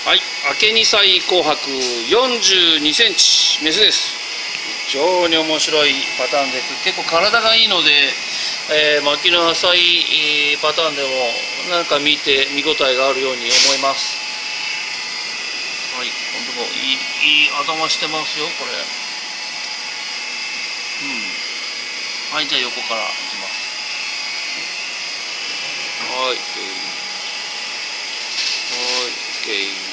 はい、明け2歳紅白42センチメスです。非常に面白いパターンで、結構体がいいので、巻きの浅い、パターンでもなんか見て見応えがあるように思います。はい、このとこいい頭してますよ、これ。はい、じゃあ横からいきます。はい、はい、OK。